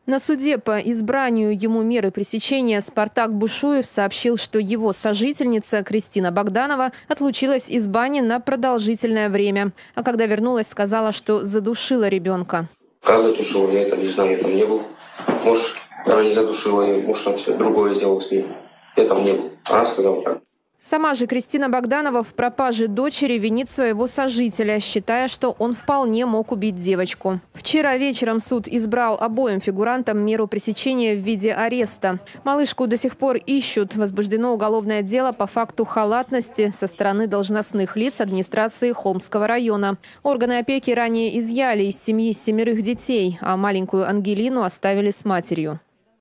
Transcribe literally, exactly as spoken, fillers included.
На суде по избранию ему меры пресечения Спартак Бушуев сообщил, что его сожительница Кристина Богданова отлучилась из бани на продолжительное время. А когда вернулась, сказала, что задушила ребенка. Как задушила, я это не знаю, я там не был. Может, она не задушила ее, может, он что-то другое сделал с ней. Я там не был. Она сказала так. Сама же Кристина Богданова в пропаже дочери винит своего сожителя, считая, что он вполне мог убить девочку. Вчера вечером суд избрал обоим фигурантам меру пресечения в виде ареста. Малышку до сих пор ищут. Возбуждено уголовное дело по факту халатности со стороны должностных лиц администрации Холмского района. Органы опеки ранее изъяли из семьи семерых детей, а маленькую Ангелину оставили с матерью.